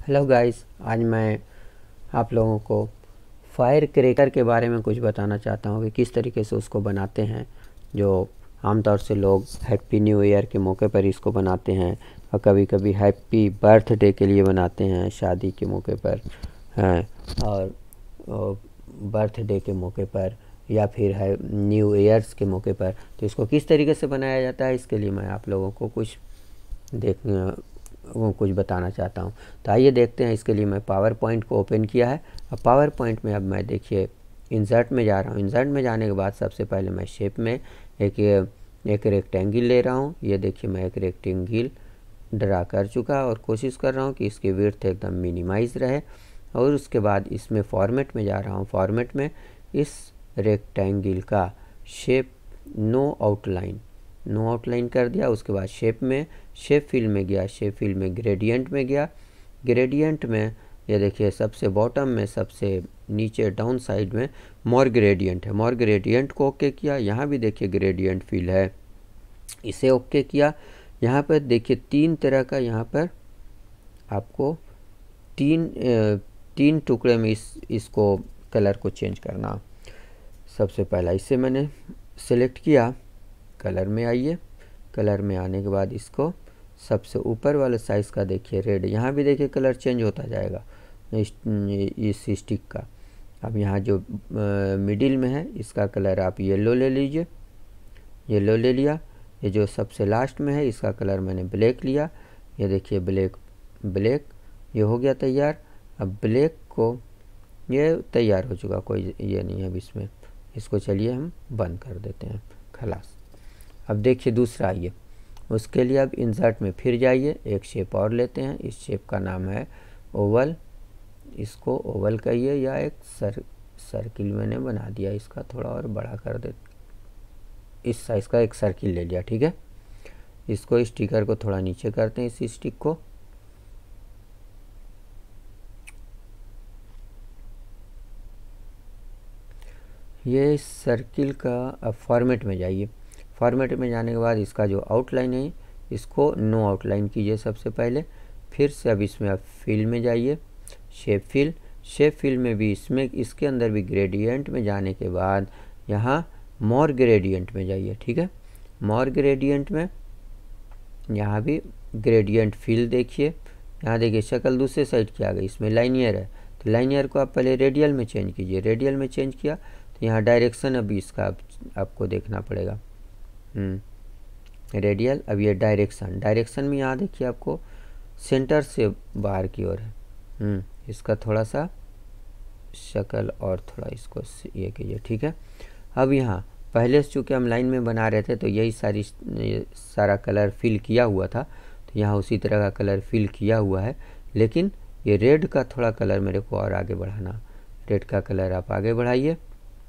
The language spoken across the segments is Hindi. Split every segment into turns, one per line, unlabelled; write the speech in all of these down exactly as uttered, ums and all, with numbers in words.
हेलो गाइस, आज मैं आप लोगों को फायर क्रैकर के बारे में कुछ बताना चाहता हूँ कि किस तरीके से उसको बनाते हैं। जो आमतौर से लोग हैप्पी न्यू ईयर के मौके पर इसको बनाते हैं और कभी कभी हैप्पी बर्थडे के लिए बनाते हैं, शादी के मौके पर हैं, और बर्थडे के मौके पर या फिर है न्यू ईयर्स के मौके पर। तो इसको किस तरीके से बनाया जाता है, इसके लिए मैं आप लोगों को कुछ देख वो कुछ बताना चाहता हूँ। तो आइए देखते हैं। इसके लिए मैं पावर पॉइंट को ओपन किया है। अब पावर पॉइंट में अब मैं देखिए इंसर्ट में जा रहा हूँ। इंसर्ट में जाने के बाद सबसे पहले मैं शेप में एक एक रेक्टेंगल ले रहा हूँ। ये देखिए मैं एक रेक्टेंगल ड्रा कर चुका और कोशिश कर रहा हूँ कि इसकी विड्थ एकदम मिनिमाइज रहे। और उसके बाद इसमें फॉर्मेट में जा रहा हूँ। फॉर्मेट में इस रेक्टेंगल का shape no outline no outline कर दिया। उसके बाद शेप में शेप फिल में गया, शेप फिल में ग्रेडियंट में गया। ग्रेडियंट में ये देखिए सबसे बॉटम में सबसे नीचे डाउन साइड में मोर ग्रेडियंट है। मोर ग्रेडियंट को ओके किया। यहाँ भी देखिए ग्रेडियंट फिल है, इसे ओके किया। यहाँ पर देखिए तीन तरह का, यहाँ पर आपको तीन तीन टुकड़े में इस इसको कलर को चेंज करना। सबसे पहला इसे मैंने सेलेक्ट किया। कलर में आइए। कलर में आने के बाद इसको सबसे ऊपर वाले साइज़ का देखिए रेड, यहाँ भी देखिए कलर चेंज होता जाएगा इस, इस स्टिक का। अब यहाँ जो मिडिल में है इसका कलर आप येलो ले लीजिए। येलो ले लिया। ये जो सबसे लास्ट में है इसका कलर मैंने ब्लैक लिया। ये देखिए ब्लैक ब्लैक ये हो गया तैयार। अब ब्लैक को ये तैयार हो चुका, कोई ये नहीं है अब इसमें। इसको चलिए हम बंद कर देते हैं, खलास। अब देखिए दूसरा आइए। उसके लिए अब इंसर्ट में फिर जाइए, एक शेप और लेते हैं। इस शेप का नाम है ओवल। इसको ओवल कहिए या एक सर सर्किल मैंने बना दिया, इसका थोड़ा और बड़ा कर दे। इस साइज़ का एक सर्किल ले लिया, ठीक है। इसको स्टिकर को थोड़ा नीचे करते हैं, इस स्टिक को। ये सर्किल का अब फॉर्मेट में जाइए। फॉर्मेट में जाने के बाद इसका जो आउटलाइन है इसको नो आउटलाइन कीजिए सबसे पहले। फिर से अब इसमें आप फिल में जाइए, शेप फिल। शेप फिल में भी इसमें इसके अंदर भी ग्रेडियंट में जाने के बाद यहाँ मोर ग्रेडियंट में जाइए, ठीक है। मोर ग्रेडियंट में यहाँ भी ग्रेडियंट फिल देखिए। यहाँ देखिए शक्ल दूसरे साइड की आ गई, इसमें लाइनियर है तो लाइनियर को आप पहले रेडियल में चेंज कीजिए। रेडियल में चेंज किया तो यहाँ डायरेक्शन अभी इसका आप, आपको देखना पड़ेगा। रेडियल, अब ये डायरेक्शन डायरेक्शन में यहाँ देखिए आपको सेंटर से बाहर की ओर है। इसका थोड़ा सा शक्ल और थोड़ा इसको ये कीजिए, ठीक है। अब यहाँ पहले से चूँकि हम लाइन में बना रहे थे तो यही सारी ये सारा कलर फिल किया हुआ था, तो यहाँ उसी तरह का कलर फिल किया हुआ है। लेकिन ये रेड का थोड़ा कलर मेरे को और आगे बढ़ाना। रेड का कलर आप आगे बढ़ाइए।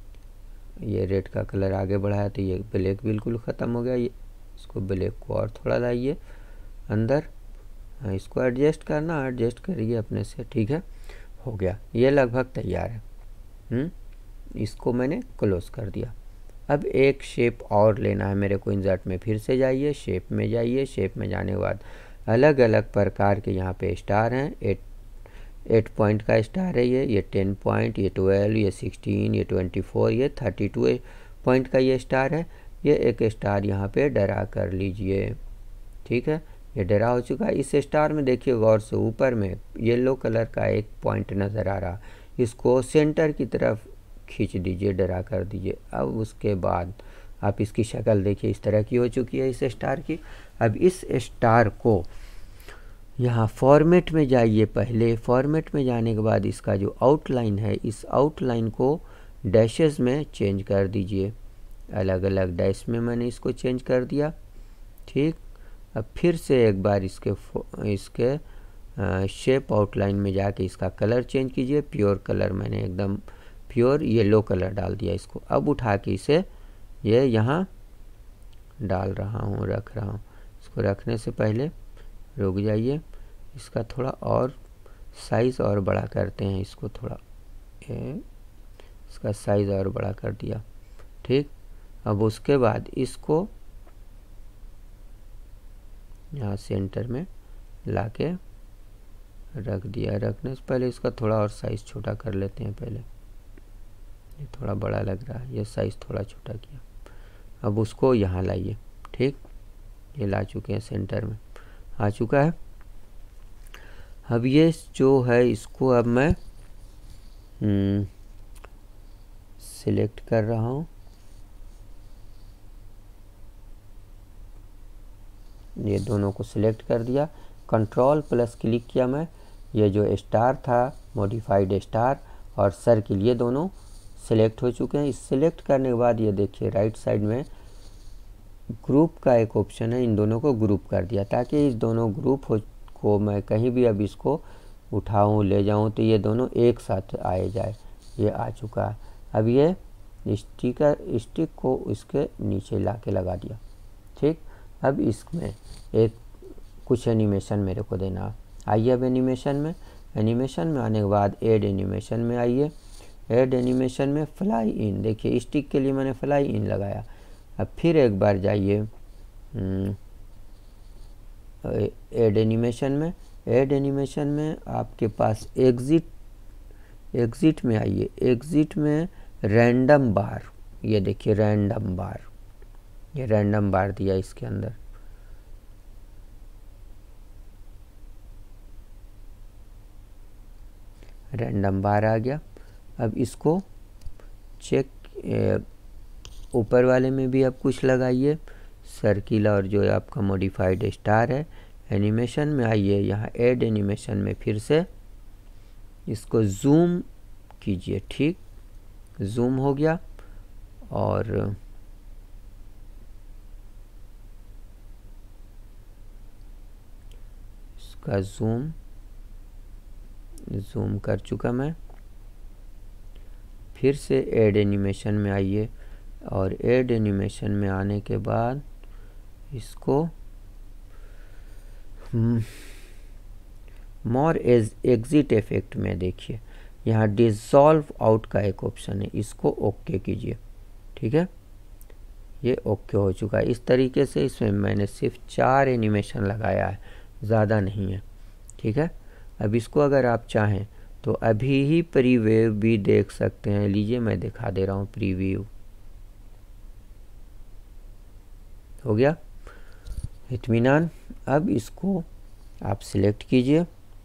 ये रेड का कलर आगे बढ़ाया तो ये ब्लैक बिल्कुल ख़त्म हो गया। ये इसको ब्लैक को और थोड़ा लाइए अंदर। हाँ, इसको एडजस्ट करना, एडजस्ट करिए अपने से, ठीक है। हो गया, ये लगभग तैयार है। हुँ? इसको मैंने क्लोज कर दिया। अब एक शेप और लेना है मेरे को। इंसर्ट में फिर से जाइए, शेप में जाइए। शेप में जाने के बाद अलग अलग प्रकार के यहाँ पे स्टार हैं। एट एट पॉइंट का स्टार है ये ये टेन पॉइंट, ये ट्वेल्व, ये सिक्सटीन, ये ट्वेंटी फोर, ये थर्टी टू पॉइंट का ये स्टार है। ये एक स्टार यहाँ पे ड्रा कर लीजिए, ठीक है। ये ड्रा हो चुका है। इस स्टार में देखिए गौर से ऊपर में येलो कलर का एक पॉइंट नज़र आ रहा, इसको सेंटर की तरफ खींच दीजिए, ड्रा कर दीजिए। अब उसके बाद आप इसकी शक्ल देखिए, इस तरह की हो चुकी है इस स्टार की। अब इस स्टार को यहाँ फॉर्मेट में जाइए। पहले फॉर्मेट में जाने के बाद इसका जो आउटलाइन है इस आउटलाइन को डैशेस में चेंज कर दीजिए। अलग अलग डैश में मैंने इसको चेंज कर दिया, ठीक। अब फिर से एक बार इसके इसके शेप आउटलाइन में जाके इसका कलर चेंज कीजिए। प्योर कलर मैंने एकदम प्योर येलो कलर डाल दिया इसको। अब उठा के इसे ये यहाँ डाल रहा हूँ, रख रहा हूँ। इसको रखने से पहले रुक जाइए, इसका थोड़ा और साइज़ और बड़ा करते हैं। इसको थोड़ा ये इसका साइज़ और बड़ा कर दिया, ठीक। अब उसके बाद इसको यहाँ सेंटर में लाके रख दिया। रखने से पहले इसका थोड़ा और साइज़ छोटा कर लेते हैं। पहले ये थोड़ा बड़ा लग रहा है, ये साइज़ थोड़ा छोटा किया। अब उसको यहाँ लाइए। ठीक, ये ला चुके हैं, सेंटर में आ चुका है। अब ये जो है इसको अब मैं सिलेक्ट कर रहा हूँ। ये दोनों को सिलेक्ट कर दिया, कंट्रोल प्लस क्लिक किया मैं। ये जो स्टार था, मॉडिफाइड स्टार और सर्किल, ये दोनों सिलेक्ट हो चुके हैं। इस सिलेक्ट करने के बाद ये देखिए राइट साइड में ग्रुप का एक ऑप्शन है, इन दोनों को ग्रुप कर दिया ताकि इस दोनों ग्रुप हो को मैं कहीं भी अब इसको उठाऊं ले जाऊं तो ये दोनों एक साथ आए जाए। ये आ चुका है। अब ये स्टिकर स्टिक को इसके नीचे ला के लगा दिया। ठीक, अब इसमें एक कुछ एनिमेशन मेरे को देना। आइए अब एनिमेशन में एनिमेशन में आने के बाद ऐड एनिमेशन में आइए। ऐड एनिमेशन में फ्लाई इन, देखिए स्टिक के लिए मैंने फ्लाई इन लगाया। अब फिर एक बार जाइए ऐड एनिमेशन में। ऐड एनिमेशन में आपके पास एग्जिट एग्जिट में आइए। एग्जिट में रैंडम बार, ये देखिए रैंडम बार, ये रैंडम बार दिया इसके अंदर। रैंडम बार आ गया। अब इसको चेक, ऊपर वाले में भी आप कुछ लगाइए, सर्किल और जो है आपका मॉडिफाइड स्टार है। एनिमेशन में आइए, यहाँ ऐड एनिमेशन में फिर से इसको जूम कीजिए। ठीक, जूम हो गया और इसका जूम जूम कर चुका मैं। फिर से ऐड एनिमेशन में आइए और ऐड एनिमेशन में आने के बाद इसको मोर एज एग्जिट इफेक्ट में देखिए यहाँ डिसॉल्व आउट का एक ऑप्शन है, इसको ओके कीजिए। ठीक है, ये ओके हो चुका है। इस तरीके से इसमें मैंने सिर्फ चार एनिमेशन लगाया है, ज़्यादा नहीं है। ठीक है, अब इसको अगर आप चाहें तो अभी ही प्रीव्यू भी देख सकते हैं। लीजिए मैं दिखा दे रहा हूँ, प्रीव्यू हो गया, इत्मीनान। अब इसको आप सिलेक्ट कीजिए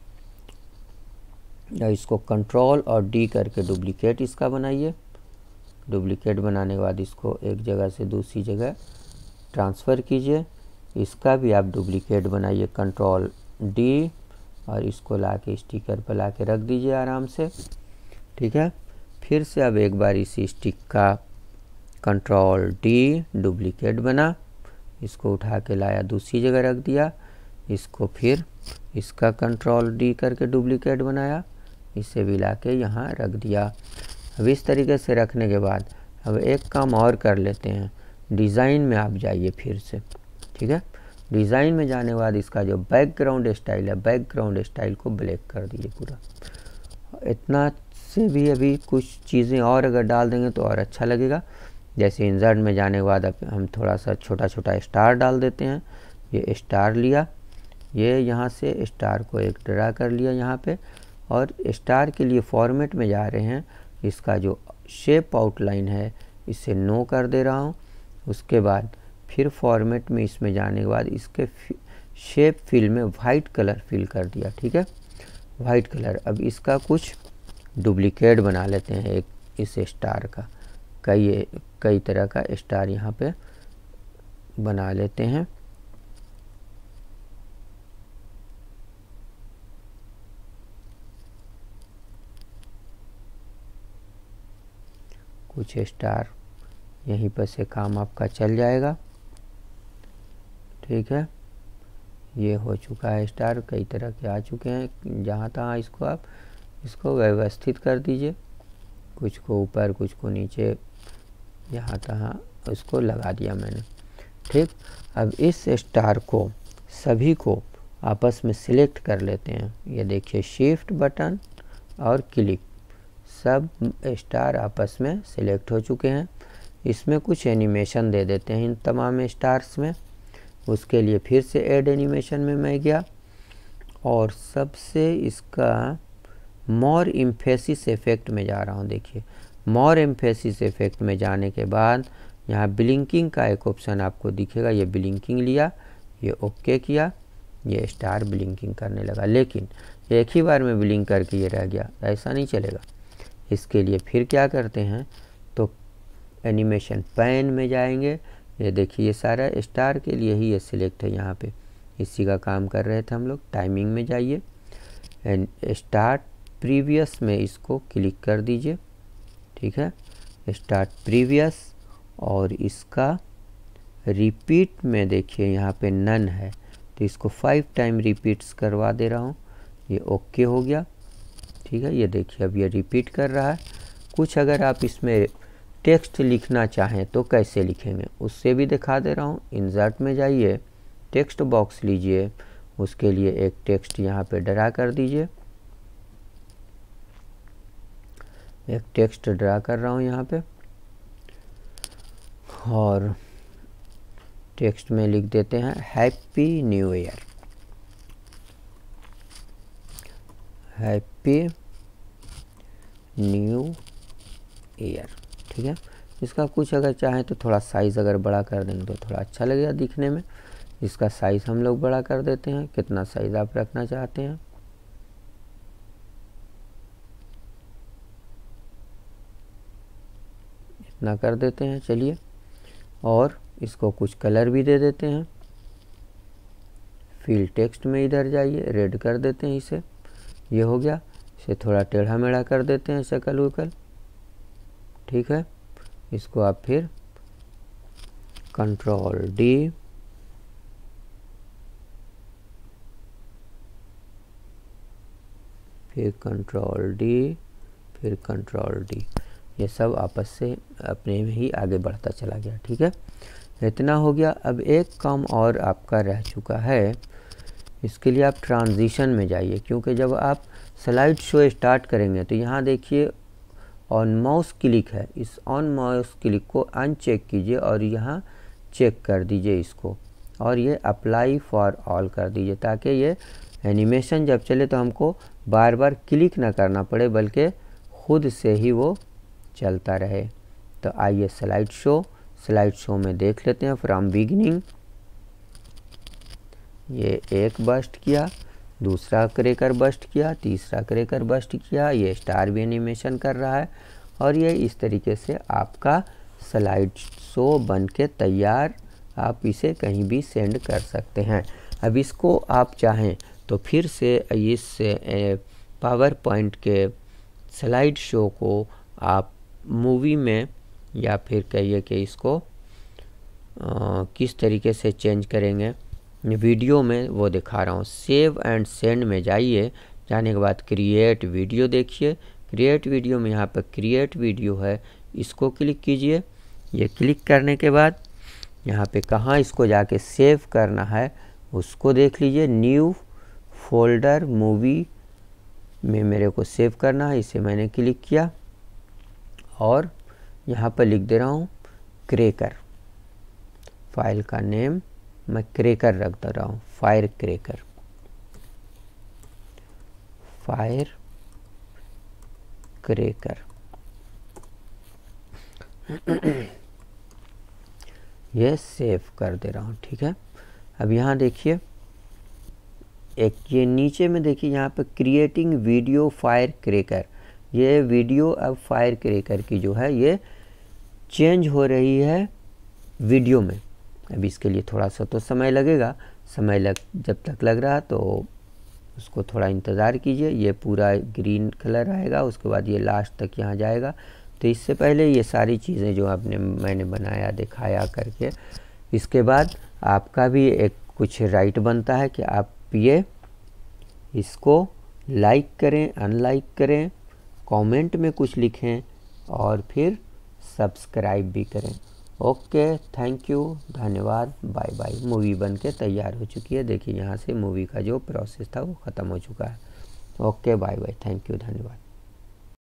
या इसको कंट्रोल और डी करके डुप्लीकेट इसका बनाइए। डुप्लीकेट बनाने के बाद इसको एक जगह से दूसरी जगह ट्रांसफ़र कीजिए। इसका भी आप डुप्लीकेट बनाइए, कंट्रोल डी, और इसको ला के स्टिकर पर ला के रख दीजिए आराम से। ठीक है, फिर से अब एक बार इसी स्टिक का कंट्रोल डी, डुप्लीकेट बना, इसको उठा के लाया दूसरी जगह रख दिया। इसको फिर इसका कंट्रोल डी करके डुप्लीकेट बनाया, इसे भी ला के यहाँ रख दिया। अब इस तरीके से रखने के बाद अब एक काम और कर लेते हैं। डिज़ाइन में आप जाइए फिर से। ठीक है, डिज़ाइन में जाने के बाद इसका जो बैकग्राउंड स्टाइल है, बैकग्राउंड स्टाइल को ब्लैक कर दिए पूरा। इतना से भी अभी कुछ चीज़ें और अगर डाल देंगे तो और अच्छा लगेगा। जैसे इंसर्ट में जाने के बाद अब हम थोड़ा सा छोटा छोटा स्टार डाल देते हैं। ये स्टार लिया, ये यहाँ से स्टार को एक ड्रा कर लिया यहाँ पे, और स्टार के लिए फॉर्मेट में जा रहे हैं। इसका जो शेप आउटलाइन है इसे नो कर दे रहा हूँ। उसके बाद फिर फॉर्मेट में इसमें जाने के बाद इसके शेप फिल में वाइट कलर फिल कर दिया। ठीक है, वाइट कलर। अब इसका कुछ डुप्लीकेट बना लेते हैं एक इस स्टार का। कई कई तरह का स्टार यहाँ पे बना लेते हैं। कुछ स्टार यहीं पर से काम आपका चल जाएगा। ठीक है, ये हो चुका है स्टार, कई तरह के आ चुके हैं। जहाँ तहाँ इसको आप इसको व्यवस्थित कर दीजिए, कुछ को ऊपर कुछ को नीचे, यहाँ तहाँ इसको लगा दिया मैंने। ठीक, अब इस स्टार को सभी को आपस में सिलेक्ट कर लेते हैं। ये देखिए शिफ्ट बटन और क्लिक, सब स्टार आपस में सिलेक्ट हो चुके हैं। इसमें कुछ एनिमेशन दे देते हैं इन तमाम स्टार्स में। उसके लिए फिर से ऐड एनिमेशन में मैं गया और सबसे इसका मोर एम्फेसिस इफेक्ट में जा रहा हूँ। देखिए मोर एम्फेसिस इफेक्ट में जाने के बाद यहाँ ब्लिंकिंग का एक ऑप्शन आपको दिखेगा, ये ब्लिंकिंग लिया, ये ओके किया, ये स्टार ब्लिंकिंग करने लगा। लेकिन एक ही बार में ब्लिंक करके ये रह गया, ऐसा नहीं चलेगा। इसके लिए फिर क्या करते हैं, तो एनिमेशन पैन में जाएंगे। ये देखिए ये सारा स्टार के लिए ही ये सिलेक्ट है, यहाँ पे इसी का काम कर रहे थे हम लोग। टाइमिंग में जाइए एंड स्टार्ट प्रीवियस में इसको क्लिक कर दीजिए, ठीक है, स्टार्ट प्रीवियस। और इसका रिपीट में देखिए यहाँ पे नन है, तो इसको फाइव टाइम रिपीट्स करवा दे रहा हूँ। ये ओके हो गया, ठीक है। ये देखिए अब ये रिपीट कर रहा है। कुछ अगर आप इसमें टेक्स्ट लिखना चाहें तो कैसे लिखेंगे उससे भी दिखा दे रहा हूँ। इंसर्ट में जाइए, टेक्स्ट बॉक्स लीजिए, उसके लिए एक टेक्स्ट यहाँ पे ड्रा कर दीजिए। एक टेक्स्ट ड्रा कर रहा हूँ यहाँ पे, और टेक्स्ट में लिख देते हैं happy new year, happy new year, ठीक है। इसका कुछ अगर चाहें तो थोड़ा साइज़ अगर बड़ा कर देंगे तो थोड़ा अच्छा लगेगा दिखने में। इसका साइज़ हम लोग बड़ा कर देते हैं। कितना साइज़ आप रखना चाहते हैं, इतना कर देते हैं, चलिए। और इसको कुछ कलर भी दे देते हैं। फिल टेक्स्ट में इधर जाइए, रेड कर देते हैं इसे, ये हो गया। इसे थोड़ा टेढ़ा मेढ़ा कर देते हैं, शकल वकल, ठीक है। इसको आप फिर कंट्रोल डी, फिर कंट्रोल डी, फिर कंट्रोल डी, ये सब आपस से अपने में ही आगे बढ़ता चला गया, ठीक है। इतना हो गया। अब एक काम और आपका रह चुका है, इसके लिए आप ट्रांजिशन में जाइए, क्योंकि जब आप स्लाइड शो स्टार्ट करेंगे तो यहाँ देखिए ऑन माउस क्लिक है, इस ऑन माउस क्लिक को अनचेक कीजिए और यहाँ चेक कर दीजिए इसको, और ये अप्लाई फॉर ऑल कर दीजिए, ताकि ये एनिमेशन जब चले तो हमको बार बार क्लिक ना करना पड़े, बल्कि खुद से ही वो चलता रहे। तो आइए स्लाइड शो, स्लाइड शो में देख लेते हैं फ्रॉम बिगिनिंग। ये एक बस्ट किया, दूसरा क्रेकर बस्ट किया, तीसरा क्रेकर बस्ट किया, ये स्टार भी एनिमेशन कर रहा है, और ये इस तरीके से आपका स्लाइड शो बन के तैयार, आप इसे कहीं भी सेंड कर सकते हैं। अब इसको आप चाहें तो फिर से इस पावर पॉइंट के स्लाइड शो को आप मूवी में, या फिर कहिए कि इसको आ, किस तरीके से चेंज करेंगे वीडियो में, वो दिखा रहा हूँ। सेव एंड सेंड में जाइए, जाने के बाद क्रिएट वीडियो देखिए। क्रिएट वीडियो में यहाँ पर क्रिएट वीडियो है, इसको क्लिक कीजिए। ये क्लिक करने के बाद यहाँ पे कहाँ इसको जाके सेव करना है उसको देख लीजिए। न्यू फोल्डर मूवी में मेरे को सेव करना है, इसे मैंने क्लिक किया और यहाँ पर लिख दे रहा हूँ क्रेकर। फाइल का नेम मैं क्रेकर रख दे रहा हूँ, फायर क्रेकर, फायर क्रेकर। ये सेव कर दे रहा हूँ, ठीक है। अब यहाँ देखिए एक ये नीचे में देखिए यहाँ पे क्रिएटिंग वीडियो फायर क्रेकर, ये वीडियो अब फायर क्रेकर की जो है ये चेंज हो रही है वीडियो में। अब इसके लिए थोड़ा सा तो समय लगेगा, समय लग जब तक लग रहा तो उसको थोड़ा इंतज़ार कीजिए। ये पूरा ग्रीन कलर आएगा, उसके बाद ये लास्ट तक यहाँ जाएगा। तो इससे पहले ये सारी चीज़ें जो आपने मैंने बनाया दिखाया करके, इसके बाद आपका भी एक कुछ राइट बनता है कि आप ये इसको लाइक करें, अनलाइक करें, कमेंट में कुछ लिखें और फिर सब्सक्राइब भी करें। ओके, थैंक यू, धन्यवाद, बाय बाय। मूवी बन के तैयार हो चुकी है। देखिए यहाँ से मूवी का जो प्रोसेस था वो ख़त्म हो चुका है। Okay, bye bye, thank you, धन्यवाद।